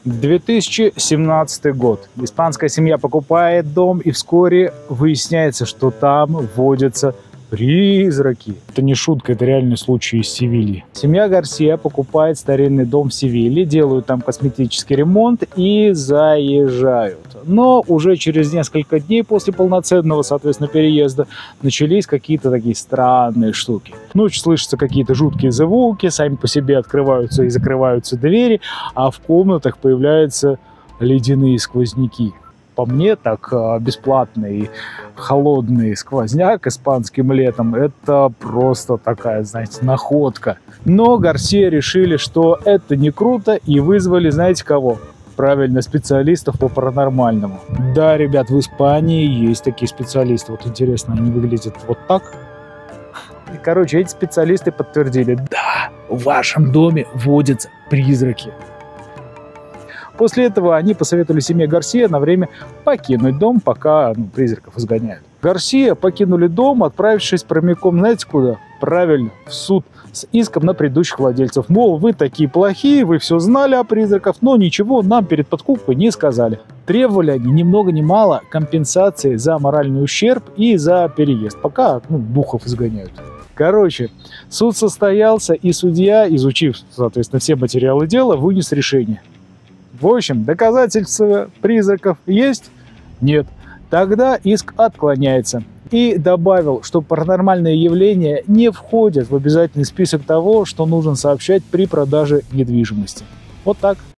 2017 год. Испанская семья покупает дом, и вскоре выясняется, что там водятся призраки. Это не шутка, это реальный случай из Севильи. Семья Гарсия покупает старинный дом в Севилье, делают там косметический ремонт и заезжают. Но уже через несколько дней после полноценного, соответственно, переезда начались какие-то такие странные штуки. Ночью слышатся какие-то жуткие звуки, сами по себе открываются и закрываются двери, а в комнатах появляются ледяные сквозняки. По мне, так бесплатный холодный сквозняк испанским летом – это просто такая, знаете, находка. Но Гарсия решили, что это не круто, и вызвали, знаете кого? Правильно, специалистов по паранормальному. Да, ребят, в Испании есть такие специалисты. Вот интересно, они выглядят вот так. И, короче, эти специалисты подтвердили: да, в вашем доме водятся призраки. После этого они посоветовали семье Гарсия на время покинуть дом, пока призраков изгоняют. Гарсия покинули дом, отправившись прямиком, знаете куда? Правильно, в суд с иском на предыдущих владельцев. Мол, вы такие плохие, вы все знали о призраках, но ничего нам перед подкупкой не сказали. Требовали они ни много ни мало компенсации за моральный ущерб и за переезд, пока духов изгоняют. Короче, суд состоялся, и судья, изучив, соответственно, все материалы дела, вынес решение. В общем, доказательства призраков есть? Нет. Тогда иск отклоняется. И добавил, что паранормальные явления не входят в обязательный список того, что нужно сообщать при продаже недвижимости. Вот так.